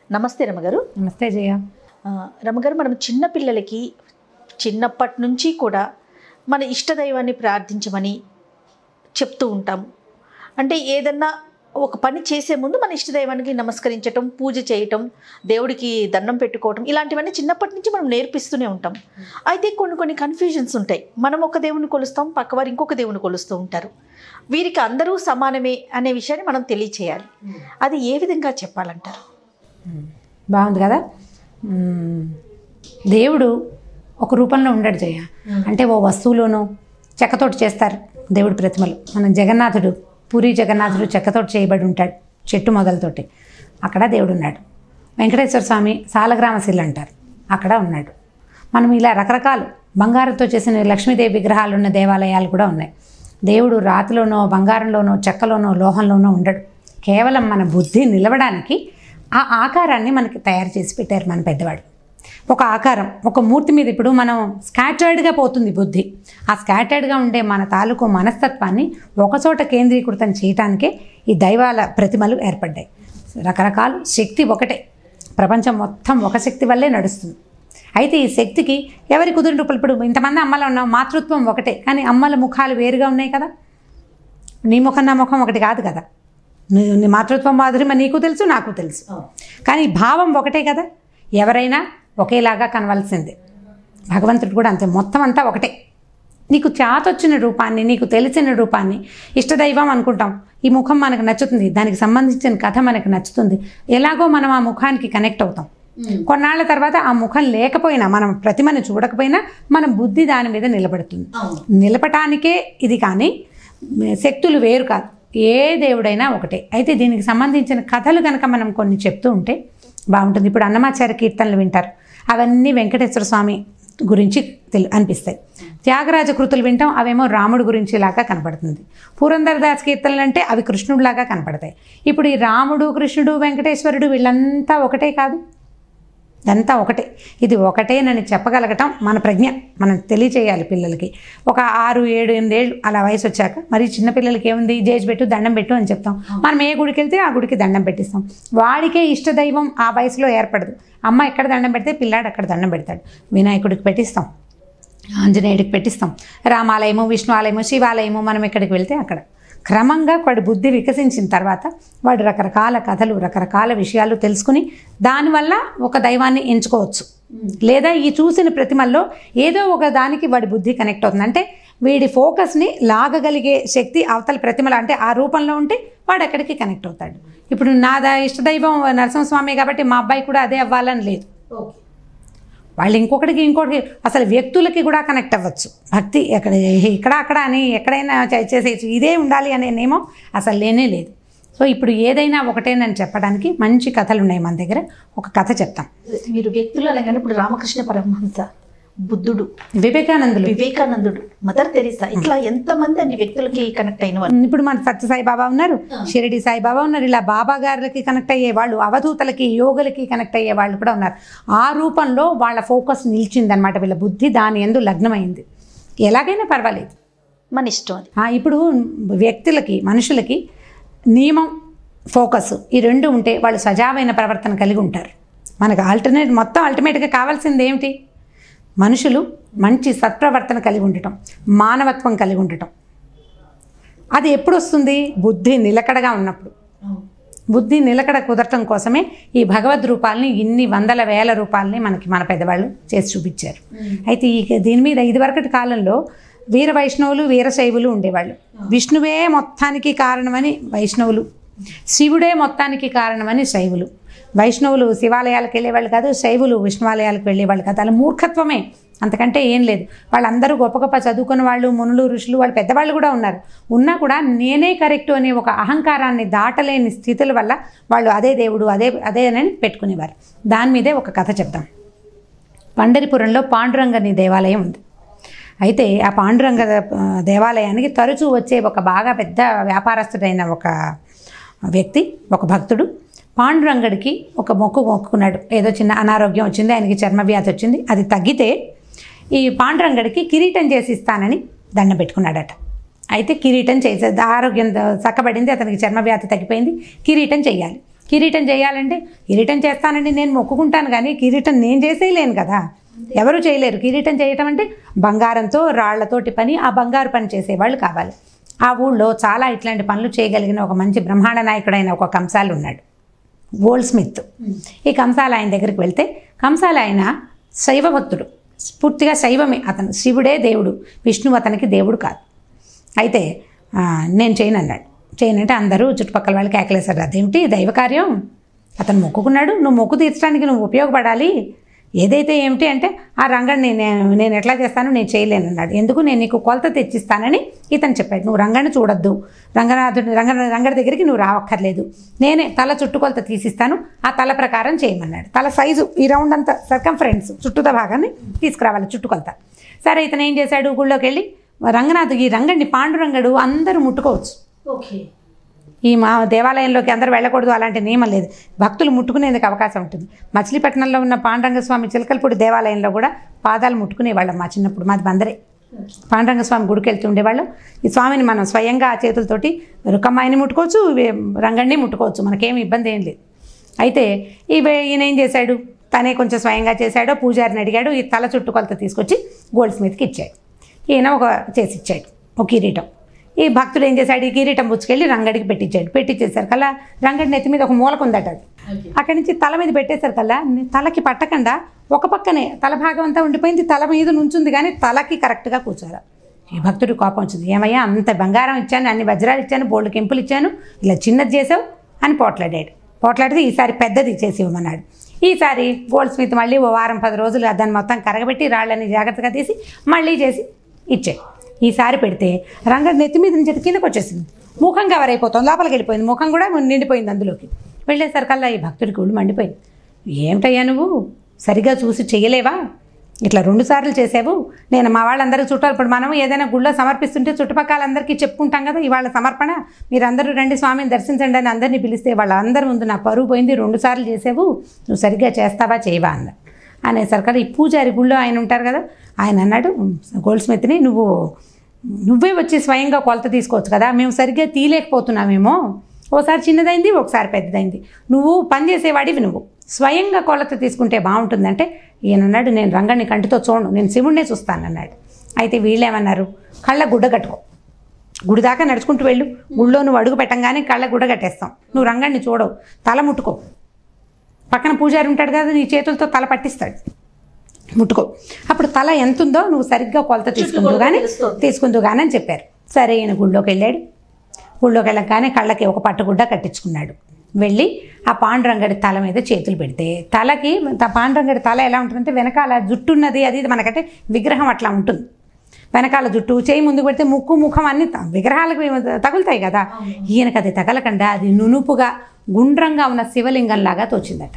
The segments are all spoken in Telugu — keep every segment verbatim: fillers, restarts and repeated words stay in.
నమస్తే రమగారు. నమస్తే జయ. రమగారు, మనం చిన్నపిల్లలకి చిన్నప్పటి నుంచి కూడా మన ఇష్టదైవాన్ని ప్రార్థించమని చెప్తూ ఉంటాము. అంటే ఏదన్నా ఒక పని చేసే ముందు మన ఇష్టదైవానికి నమస్కరించటం, పూజ చేయటం, దేవుడికి దండం పెట్టుకోవటం, ఇలాంటివన్నీ చిన్నప్పటి నుంచి మనం నేర్పిస్తూనే ఉంటాం. అయితే కొన్ని కొన్ని కన్ఫ్యూజన్స్ ఉంటాయి. మనం ఒక దేవుని కొలుస్తాం, పక్కవారు ఇంకొక దేవుని కొలుస్తూ ఉంటారు. వీరికి అందరూ సమానమే అనే విషయాన్ని మనం తెలియచేయాలి. అది ఏ విధంగా చెప్పాలంటారు? బాగుంది కదా. దేవుడు ఒక రూపంలో ఉండడు జయ. అంటే ఓ వస్తువులోనో చెక్కతోటి చేస్తారు దేవుడి ప్రతిమలు. మన జగన్నాథుడు, పూరి జగన్నాథుడు చెక్కతోటి చేయబడి ఉంటాడు, చెట్టు మొదలతోటి. అక్కడ దేవుడు ఉన్నాడు. వెంకటేశ్వర స్వామి సాలగ్రామశిల అంటారు, అక్కడ ఉన్నాడు. మనం ఇలా రకరకాలు బంగారంతో చేసిన లక్ష్మీదేవి విగ్రహాలు ఉన్న దేవాలయాలు కూడా ఉన్నాయి. దేవుడు రాతిలోనో, బంగారంలోనో, చెక్కలోనో, లోహంలోనో ఉండడు. కేవలం మన బుద్ధి నిలవడానికి ఆ ఆకారాన్ని మనకి తయారు చేసి పెట్టారు మన పెద్దవాడు. ఒక ఆకారం, ఒక మూర్తి మీద ఇప్పుడు మనం స్కాటర్డ్గా పోతుంది బుద్ధి. ఆ స్కాటర్డ్గా ఉండే మన తాలూకు మనస్తత్వాన్ని ఒకచోట కేంద్రీకృతం చేయటానికే ఈ దైవాల ప్రతిమలు ఏర్పడ్డాయి. రకరకాల శక్తి ఒకటే, ప్రపంచం మొత్తం ఒక శక్తి వల్లే నడుస్తుంది. అయితే ఈ శక్తికి ఎవరి కుదిరిన రూపాయలు, ఇప్పుడు ఇంతమంది అమ్మలు ఉన్నాం, మాతృత్వం ఒకటే, కానీ అమ్మల ముఖాలు వేరుగా ఉన్నాయి కదా. నీ ముఖం నా ముఖం ఒకటి కాదు కదా. నీ మాతృత్వం మాధురిమ నీకు తెలుసు, నాకు తెలుసు, కానీ భావం ఒకటే కదా. ఎవరైనా ఒకేలాగా కనవలసిందే. భగవంతుడు కూడా అంతే, మొత్తం అంతా ఒకటే. నీకు చేతొచ్చిన రూపాన్ని, నీకు తెలిసిన రూపాన్ని ఇష్టదైవం అనుకుంటాం. ఈ ముఖం మనకు నచ్చుతుంది, దానికి సంబంధించిన కథ మనకు నచ్చుతుంది, ఎలాగో మనం ఆ ముఖానికి కనెక్ట్ అవుతాం. కొన్నాళ్ల తర్వాత ఆ ముఖం లేకపోయినా, మనం ప్రతిమను చూడకపోయినా మన బుద్ధి దాని మీద నిలబడుతుంది. నిలపటానికే ఇది, కానీ శక్తులు వేరు కాదు. ఏ దేవుడైనా ఒకటే. అయితే దీనికి సంబంధించిన కథలు కనుక మనం కొన్ని చెప్తూ ఉంటే బాగుంటుంది. ఇప్పుడు అన్నమాచార్య కీర్తనలు వింటారు, అవన్నీ వెంకటేశ్వర స్వామి గురించి తెలి అనిపిస్తాయి. త్యాగరాజ కృతులు వింటాం, అవేమో రాముడు గురించి లాగా కనపడుతుంది. పురంధరదాస్ కీర్తనలు అంటే అవి కృష్ణుడిలాగా కనపడతాయి. ఇప్పుడు ఈ రాముడు, కృష్ణుడు, వెంకటేశ్వరుడు వీళ్ళంతా ఒకటే కాదు, ఇదంతా ఒకటే. ఇది ఒకటేనని చెప్పగలగటం మన ప్రజ్ఞ. మనం తెలియచేయాలి పిల్లలకి. ఒక ఆరు ఏడు ఎనిమిదేళ్ళు అలా వయసు వచ్చాక, మరి చిన్నపిల్లలకి ఏముంది, జేజ్ పెట్టు, దండం పెట్టు అని చెప్తాం. మనం ఏ గుడికి వెళ్తే ఆ గుడికి దండం పెట్టిస్తాం. వాడికే ఇష్టదైవం ఆ వయసులో ఏర్పడదు. అమ్మ ఎక్కడ దండం పెడితే పిల్లాడు అక్కడ దండం పెడతాడు. వినాయకుడికి పెట్టిస్తాం, ఆంజనేయుడికి పెట్టిస్తాం, రామాలయము, విష్ణు ఆలయము, శివాలయము, మనం ఎక్కడికి వెళ్తే అక్కడ. క్రమంగా వాడి బుద్ధి వికసించిన తర్వాత వాడు రకరకాల కథలు, రకరకాల విషయాలు తెలుసుకుని దానివల్ల ఒక దైవాన్ని ఎంచుకోవచ్చు. లేదా ఈ చూసిన ప్రతిమల్లో ఏదో ఒక దానికి వాడి బుద్ధి కనెక్ట్ అవుతుంది. అంటే వీడి ఫోకస్ని లాగగలిగే శక్తి అవతల ప్రతిమలు, అంటే ఆ రూపంలో ఉంటే వాడు ఎక్కడికి కనెక్ట్ అవుతాడు. ఇప్పుడు నాదా ఇష్టదైవం నరసింహస్వామి కాబట్టి మా అబ్బాయి కూడా అదే అవ్వాలని లేదు. వాళ్ళు ఇంకొకటికి ఇంకొకటి అసలు వ్యక్తులకి కూడా కనెక్ట్ అవ్వచ్చు. భక్తి ఎక్కడ ఇక్కడ అక్కడ అని ఎక్కడైనా చేసేయచ్చు. ఇదే ఉండాలి అనే నియమం అసలు లేనే లేదు. సో ఇప్పుడు ఏదైనా ఒకటేనని చెప్పడానికి మంచి కథలు ఉన్నాయి మన దగ్గర. ఒక కథ చెప్తాం. మీరు వ్యక్తులు అనగానే ఇప్పుడు రామకృష్ణ పరమహంస, బుద్ధుడు, వివేకానందుడు వివేకానందుడు మదర్ తెరీసా, ఇట్లా ఎంతమంది అన్ని వ్యక్తులకి కనెక్ట్ అయిన వాళ్ళు. ఇప్పుడు మన సత్య సాయిబాబా ఉన్నారు, షిరిడి సాయిబాబా ఉన్నారు. ఇలా బాబా గారికి కనెక్ట్ అయ్యే వాళ్ళు, అవధూతలకి, యోగులకి కనెక్ట్ అయ్యే వాళ్ళు కూడా ఉన్నారు. ఆ రూపంలో వాళ్ళ ఫోకస్ నిలిచిందనమాట. వీళ్ళ బుద్ధి దాని యందు లగ్నమైంది. ఎలాగైనా పర్వాలేదు, మన ఇష్టం. ఇప్పుడు వ్యక్తులకి, మనుషులకి నియమం, ఫోకస్ ఈ రెండు ఉంటే వాళ్ళు సజావైన ప్రవర్తన కలిగి ఉంటారు. మనకు ఆల్టర్నేట్ మొత్తం అల్టిమేట్గా కావాల్సింది ఏమిటి? మనుషులు మంచి సత్ప్రవర్తన కలిగి ఉండటం, మానవత్వం కలిగి ఉండటం. అది ఎప్పుడు వస్తుంది? బుద్ధి నిలకడగా ఉన్నప్పుడు. బుద్ధి నిలకడ కుదరటం కోసమే ఈ భగవద్ రూపాలని, ఇన్ని వందల వేల రూపాలని మనకి మన పెద్దవాళ్ళు చేసి చూపించారు. అయితే ఈ దీని మీద ఇదివరకటి కాలంలో వీర వైష్ణవులు, వీరశైవులు ఉండేవాళ్ళు. విష్ణువే మొత్తానికి కారణమని వైష్ణవులు, శివుడే మొత్తానికి కారణమని శైవులు. వైష్ణవులు శివాలయాలకు వెళ్ళేవాళ్ళు కాదు, శైవులు విష్ణువాలయాలకు వెళ్ళేవాళ్ళు కాదు. అలా మూర్ఖత్వమే, అంతకంటే ఏం లేదు. వాళ్ళందరూ గొప్ప గొప్ప చదువుకున్న వాళ్ళు, మునులు, ఋషులు, వాళ్ళు పెద్దవాళ్ళు కూడా ఉన్నారు. ఉన్నా కూడా నేనే కరెక్టు అనే ఒక అహంకారాన్ని దాటలేని స్థితుల వల్ల వాళ్ళు అదే దేవుడు, అదే అదే అని పెట్టుకునేవారు. దాని మీదే ఒక కథ చెప్తాం. పండరిపురంలో పాండురంగని దేవాలయం ఉంది. అయితే ఆ పాండురంగ దేవాలయానికి తరచూ వచ్చే ఒక బాగా పెద్ద వ్యాపారస్తుడైన ఒక వ్యక్తి, ఒక భక్తుడు పాండురంగడికి ఒక మొక్కు మొక్కుకున్నాడు. ఏదో చిన్న అనారోగ్యం వచ్చింది, ఆయనకి చర్మవ్యాధి వచ్చింది. అది తగ్గితే ఈ పాండురంగడికి కిరీటం చేసి ఇస్తానని దండం పెట్టుకున్నాడట. అయితే కిరీటం చేసే ఆరోగ్యం చక్కబడింది, అతనికి చర్మవ్యాధి తగ్గిపోయింది, కిరీటం చేయాలి. కిరీటం చేయాలంటే కిరీటం చేస్తానండి నేను మొక్కుకుంటాను, కానీ కిరీటం నేను చేసేయలేను కదా, ఎవరు చేయలేరు. కిరీటం చేయటం అంటే బంగారంతో రాళ్లతోటి పని, ఆ బంగారు పని చేసేవాళ్ళు కావాలి. ఆ ఊళ్ళో చాలా ఇట్లాంటి పనులు చేయగలిగిన ఒక మంచి బ్రహ్మాండ నాయకుడైన ఒక కంసాలు ఉన్నాడు, గోల్డ్ స్మిత్. ఈ కంసాల ఆయన దగ్గరికి వెళ్తే కంసాల ఆయన శైవ భక్తుడు, పూర్తిగా శైవమే, అతను శివుడే దేవుడు, విష్ణువు అతనికి దేవుడు కాదు. అయితే నేను చేయను అన్నాడు. చేయనంటే అందరూ చుట్టుపక్కల వాళ్ళు కేకలేశారు, అదేమిటి దైవ కార్యం, అతను మొక్కుకున్నాడు, నువ్వు మొక్కు తీర్చడానికి నువ్వు ఉపయోగపడాలి, ఏదైతే ఏమిటి అంటే ఆ రంగడిని నేను నేను ఎట్లా చేస్తాను, నేను చేయలేను అన్నాడు. ఎందుకు, నేను నీకు కొలత తెచ్చిస్తానని ఇతను చెప్పాడు. నువ్వు రంగడిని చూడొద్దు, రంగనాథుడి రంగ రంగడి దగ్గరికి నువ్వు రావక్కర్లేదు, నేనే తల చుట్టుకొలత తీసిస్తాను, ఆ తల ప్రకారం చేయమన్నాడు. తల సైజు ఈ రౌండ్ అంతా సర్కంఫరెన్స్ చుట్టూత భాగాన్ని తీసుకురావాలి చుట్టుకొలత. సరే ఇతను ఏం చేశాడు, గుళ్ళోకి వెళ్ళి రంగనాథు ఈ రంగడిని పాండురంగడు అందరూ ముట్టుకోవచ్చు, ఓకే, ఈ మా దేవాలయంలోకి అందరూ వెళ్ళకూడదు అలాంటి నియమం లేదు, భక్తులు ముట్టుకునేందుకు అవకాశం ఉంటుంది. మచిలీపట్నంలో ఉన్న పాండురంగస్వామి చిలకలపూడి దేవాలయంలో కూడా పాదాలు ముట్టుకునేవాళ్ళం మా చిన్నప్పుడు, మాది బందరే. పాండురంగస్వామి గుడికి వెళ్తూ ఉండేవాళ్ళం. ఈ స్వామిని మనం స్వయంగా ఆ చేతులతోటి రుకమ్మాయిని ముట్టుకోవచ్చు, రంగడిని ముట్టుకోవచ్చు, మనకేమి ఇబ్బంది ఏం లేదు. అయితే ఈ ఈయన ఏం చేశాడు, తనే కొంచెం స్వయంగా చేశాడో, పూజారిని అడిగాడు, ఈ తల చుట్టుకొలత తీసుకొచ్చి గోల్డ్ స్మిత్కి ఇచ్చాడు. ఈయన ఒక చేసి ఇచ్చాడు ఒక కిరీటం. ఈ భక్తుడు ఏం చేశాడు, ఈ కిరీటం పుచ్చుకెళ్ళి రంగడికి పెట్టించాడు. పెట్టించేసరికి కల్లా రంగడి నెత్తి మీద ఒక మూలకు ఉందట, అది అక్కడి నుంచి తల మీద పెట్టేసరికి కల్లా తలకి పట్టకుండా ఒక పక్కనే తల భాగం అంతా ఉండిపోయింది, తల మీద నుంచుంది కానీ తలకి కరెక్ట్గా కూర్చోాలి. ఈ భక్తుడి కోపం వచ్చింది, ఏమయ్యా అంత బంగారం ఇచ్చాను, అన్ని వజ్రాలు ఇచ్చాను, బోల్డ్ కెంపులు ఇచ్చాను, ఇలా చిన్నది చేసావు అని పోట్లాడాడు. పోట్లాడితే ఈసారి పెద్దది చేసి ఇవ్వమన్నాడు. ఈసారి గోల్డ్ స్మిత్ మళ్ళీ ఓ వారం పది రోజులు దాన్ని మొత్తం కరగబెట్టి రాళ్ళని జాగ్రత్తగా తీసి మళ్ళీ చేసి ఇచ్చాడు. ఈసారి పెడితే రంగడి నెత్తి మీద నుంచి కిందకు వచ్చేసింది, ముఖం కవర్ అయిపోతుంది, లోపలికి వెళ్ళిపోయింది, ముఖం కూడా నిండిపోయింది. అందులోకి వెళ్ళేసరికల్లా ఈ భక్తుడికి ఒళ్ళు మండిపోయింది. ఏమిటయ్యా నువ్వు సరిగా చూసి చేయలేవా, ఇట్లా రెండు సార్లు చేసావు, నేను మా వాళ్ళందరికీ చుట్టాలు, ఇప్పుడు మనం ఏదైనా గుళ్ళో సమర్పిస్తుంటే చుట్టుపక్కలందరికీ చెప్పుకుంటాం కదా, ఇవాళ సమర్పణ మీరందరూ రండి స్వామిని దర్శించండి అని అందరినీ పిలిస్తే వాళ్ళందరి ముందు నా పరువు పోయింది, రెండు సార్లు చేసావు, నువ్వు సరిగ్గా చేస్తావా చేయవా అన్న అనేసరికి ఈ పూజారి గుళ్ళో ఆయన ఉంటారు కదా, ఆయన అన్నాడు గోల్డ్ స్మిత్ని, నువ్వు నువ్వే వచ్చి స్వయంగా కొలత తీసుకోవచ్చు కదా, మేము సరిగ్గా తీయలేకపోతున్నామేమో, ఓసారి చిన్నదైంది ఒకసారి పెద్దదైంది, నువ్వు పనిచేసేవాడివి, నువ్వు స్వయంగా కొలత తీసుకుంటే బాగుంటుందంటే ఈయన అన్నాడు, నేను రంగడిని కంటితో చూడను, నేను శివుడినే చూస్తానన్నాడు. అయితే వీళ్ళేమన్నారు, కళ్ళ గుడ్డ కట్టుకో, గుడి దాకా నడుచుకుంటూ వెళ్ళు, గుళ్ళో నువ్వు అడుగు పెట్టంగానే కళ్ళ గుడ్డ కట్టేస్తాం, నువ్వు రంగడిని చూడవు, తల ముట్టుకో, పక్కన పూజారి ఉంటాడు కదా నీ చేతులతో తల పట్టిస్తాడు, ముట్టుకో, అప్పుడు తల ఎంత ఉందో నువ్వు సరిగ్గా కొలత తీసుకుంటూ కానీ తీసుకుంటూ కానీ అని చెప్పారు. సరే ఈయన గుళ్ళోకి వెళ్ళాడు. గుళ్ళోకి వెళ్ళగానే కళ్ళకి ఒక పట్టుగుడ్డ కట్టించుకున్నాడు. వెళ్ళి ఆ పాండురంగడి తల మీద చేతులు పెడితే తలకి పాండురంగడి తల ఎలా ఉంటుందంటే వెనకాల జుట్టు ఉన్నది, అది మనకంటే విగ్రహం అట్లా ఉంటుంది, వెనకాల జుట్టు, చేయి ముందుకు పెడితే ముక్కు ముఖం అన్ని విగ్రహాలకు తగులుతాయి కదా, ఈయనకు అది తగలకుండా అది నునుపుగా గుండ్రంగా ఉన్న శివలింగంలాగా తోచిందట.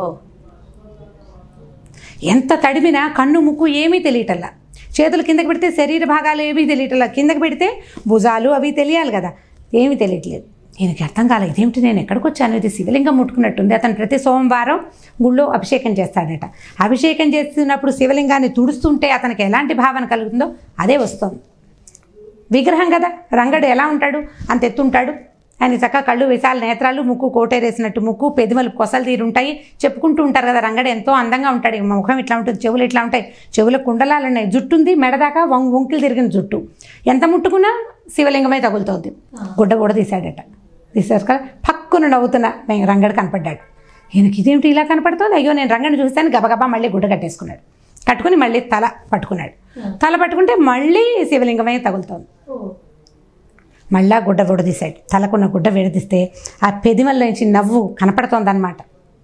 ఎంత తడిమినా కన్ను ముక్కు ఏమీ తెలియటల్లా, చేతులు కిందకి పెడితే శరీర భాగాలు ఏమీ తెలియటల్లా, కిందకి పెడితే భుజాలు అవి తెలియాలి కదా, ఏమీ తెలియట్లేదు. ఈయనకి అర్థం కాలేదు, ఇదేమిటి నేను ఎక్కడికి వచ్చాను, ఇది శివలింగం ముట్టుకున్నట్టుంది. అతను ప్రతి సోమవారం గుళ్ళో అభిషేకం చేస్తాడట. అభిషేకం చేస్తున్నప్పుడు శివలింగాన్ని తుడుస్తుంటే అతనికి ఎలాంటి భావన కలుగుతుందో అదే వస్తుంది. విగ్రహం కదా, రంగడు ఎలా ఉంటాడు, అంత ఎత్తుంటాడు, ఆయన చక్కగా కళ్ళు విశాల నేత్రాలు, ముక్కు కోటేరేసినట్టు ముక్కు, పెదిమలు కొసలు తీరుంటాయి, చెప్పుకుంటూ ఉంటారు కదా రంగడు ఎంతో అందంగా ఉంటాడు, ముఖం ఇట్లా ఉంటుంది, చెవులు ఇట్లా ఉంటాయి, చెవుల కుండలాలు ఉన్నాయి, జుట్టు ఉంది మెడదాకా వం వంకిలు తిరిగిన జుట్టు, ఎంత ముట్టుకున్నా శివలింగమే తగులుతోంది. గుడ్డ కూడా తీశాడట. తీసారు కదా, పక్కున నవ్వుతున్న రంగడు కనపడ్డాడు. ఈయనకి ఇదేమిటి ఇలా కనపడుతుంది, అయ్యో నేను రంగడిని చూస్తాను, గబగబా మళ్ళీ గుడ్డ కట్టేసుకున్నాడు. కట్టుకుని మళ్ళీ తల పట్టుకున్నాడు. తల పట్టుకుంటే మళ్ళీ శివలింగమే తగులుతోంది. మళ్ళా గుడ్డ విడదీశాడు. తలకున్న గుడ్డ విడదీస్తే ఆ పెదిమల్లో నుంచి నవ్వు కనపడుతోందన్నమాట.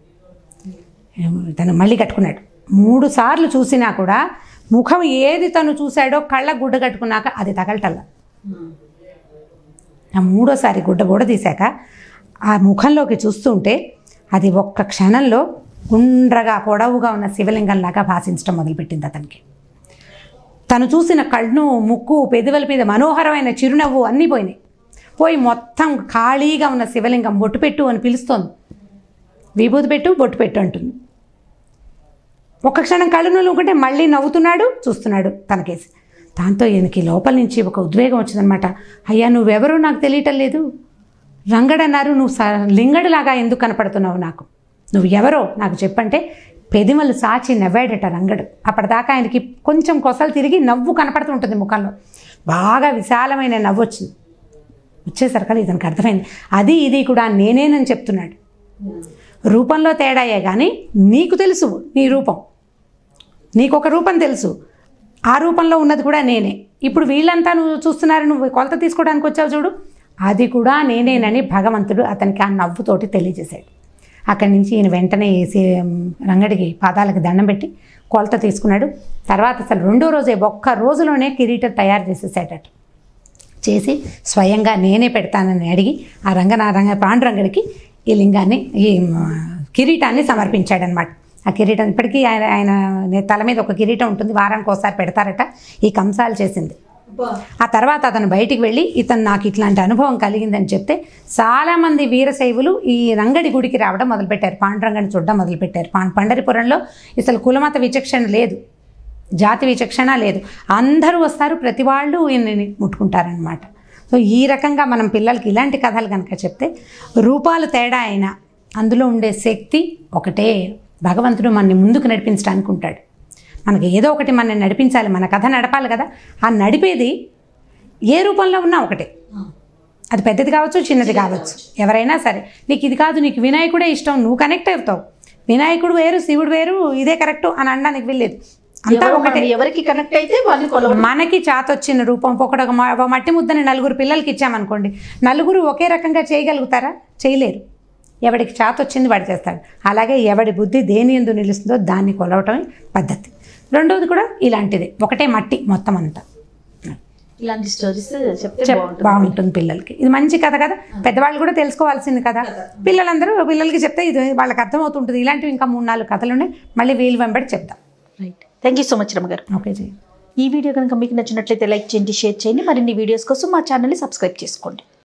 తను మళ్ళీ కట్టుకున్నాడు. మూడు సార్లు చూసినా కూడా ముఖం ఏది తను చూశాడో కళ్ళ గుడ్డ కట్టుకున్నాక అది తగలటల్లా. ఆ మూడోసారి గుడ్డ కూడా తీశాక ఆ ముఖంలోకి చూస్తుంటే అది ఒక్క క్షణంలో గుండ్రగా పొడవుగా ఉన్న శివలింగంలాగా భాషించడం మొదలుపెట్టింది అతనికి. తను చూసిన కళ్ళు, ముక్కు, పెదవుల మీద మనోహరమైన చిరునవ్వు అన్నీ పోయినాయి. పోయి మొత్తం ఖాళీగా ఉన్న శివలింగం బొట్టు పెట్టు అని పిలుస్తోంది. విభూతి పెట్టు, బొట్టు పెట్టు అంటుంది. ఒక్క క్షణం కళ్ళు నవ్వుకుంటే మళ్ళీ నవ్వుతున్నాడు, చూస్తున్నాడు తనకేసి. దాంతో ఈయనకి లోపల నుంచి ఒక ఉద్వేగం వచ్చిందనమాట. అయ్యా నువ్వెవరో నాకు తెలియటం లేదు, రంగడన్నారు, నువ్వు స లింగడిలాగా ఎందుకు కనపడుతున్నావు, నాకు నువ్వు ఎవరో నాకు చెప్పంటే పెదిమలు సాచి నవ్వాడట రంగడు. అప్పటిదాకా ఆయనకి కొంచెం కొసలు తిరిగి నవ్వు కనపడుతూ ఉంటుంది ముఖంలో, బాగా విశాలమైన నవ్వు వచ్చింది. వచ్చేసరికి ఇతనికి అర్థమైంది, అది ఇది కూడా నేనేనని చెప్తున్నాడు. రూపంలో తేడాయే కానీ నీకు తెలుసు నీ రూపం, నీకు ఒక రూపం తెలుసు, ఆ రూపంలో ఉన్నది కూడా నేనే. ఇప్పుడు వీళ్ళంతా నువ్వు చూస్తున్నారు, నువ్వు కొలత తీసుకోవడానికి వచ్చావు చూడు, అది కూడా నేనేనని భగవంతుడు అతనికి ఆ నవ్వుతోటి తెలియజేశాడు. అక్కడి నుంచి ఈయన వెంటనే వేసి రంగడికి పాదాలకు దండం పెట్టి కొలత తీసుకున్నాడు. తర్వాత అసలు రెండో రోజే ఒక్క రోజులోనే కిరీటం తయారు చేసేసాడట. చేసి స్వయంగా నేనే పెడతానని అడిగి ఆ రంగన రంగ పాండురంగడికి ఈ లింగాన్ని ఈ కిరీటాన్ని సమర్పించాడనమాట. ఆ కిరీటం ఇప్పటికీ ఆయన ఆయన తల మీద ఒక కిరీటం ఉంటుంది, వారానికి ఒకసారి పెడతారట. ఈ కంసాలు చేసింది. ఆ తర్వాత అతను బయటికి వెళ్ళి ఇతను నాకు ఇట్లాంటి అనుభవం కలిగిందని చెప్తే చాలామంది వీరశైవులు ఈ రంగడి గుడికి రావడం మొదలుపెట్టారు, పాండురంగడిని చూడడం మొదలుపెట్టారు. పా పండరిపురంలో అసలు కులమత విచక్షణ లేదు, జాతి విచక్షణ లేదు, అందరూ వస్తారు, ప్రతి వాళ్ళు ఈయన్ని ముట్టుకుంటారనమాట. సో ఈ రకంగా మనం పిల్లలకి ఇలాంటి కథలు కనుక చెప్తే రూపాలు తేడా అయినా అందులో ఉండే శక్తి ఒకటే. భగవంతుడు మనని ముందుకు నడిపించడానికి ఉంటాడు. మనకి ఏదో ఒకటి మనని నడిపించాలి, మన కథ నడపాలి కదా. ఆ నడిపేది ఏ రూపంలో ఉన్నా ఒకటే, అది పెద్దది కావచ్చు చిన్నది కావచ్చు, ఎవరైనా సరే. నీకు ఇది కాదు, నీకు వినాయకుడే ఇష్టం, నువ్వు కనెక్ట్ అవుతావు. వినాయకుడు వేరు, శివుడు వేరు, ఇదే కరెక్టు అని అనడానికి వెళ్ళలేదు. అంతా ఒకటే. ఎవరికి కనెక్ట్ అయితే వాళ్ళు మనకి చాతొచ్చిన రూపం ఒకటి ఒక మట్టి ముద్దని నలుగురు పిల్లలకి ఇచ్చామనుకోండి, నలుగురు ఒకే రకంగా చేయగలుగుతారా? చేయలేరు. ఎవడికి చాతొచ్చింది వాడు చేస్తాడు. అలాగే ఎవడి బుద్ధి దేని ఎందు నిలుస్తుందో దాన్ని కొలవటమే పద్ధతి. రెండవది కూడా ఇలాంటిదే, ఒకటే మట్టి మొత్తం అంతా. ఇలాంటి స్టోరీస్ చెప్తే బాగుంటుంది పిల్లలకి. ఇది మంచి కథ కదా, పెద్దవాళ్ళు కూడా తెలుసుకోవాల్సింది కదా. పిల్లలందరూ పిల్లలకి చెప్తే ఇది వాళ్ళకి అర్థమవుతుంటుంది. ఇలాంటివి ఇంకా మూడు నాలుగు కథలు ఉన్నాయి, మళ్ళీ వీలు వెంబడి చెప్తాం. Right, thank you so much Ramma garu. Okay G. ఈ వీడియో కనుక మీకు నచ్చినట్లయితే లైక్ చేయండి, షేర్ చేయండి. మరిన్ని వీడియోస్ కోసం మా ఛానల్ని సబ్స్క్రైబ్ చేసుకోండి.